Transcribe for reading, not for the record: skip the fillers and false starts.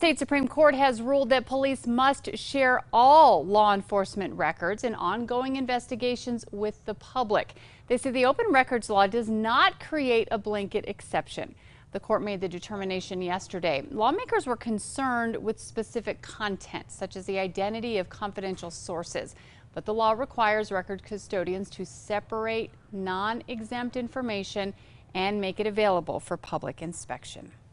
State Supreme Court has ruled that police must share all law enforcement records in ongoing investigations with the public. They say the open records law does not create a blanket exception. The court made the determination yesterday. Lawmakers were concerned with specific content, such as the identity of confidential sources. But the law requires record custodians to separate non-exempt information and make it available for public inspection.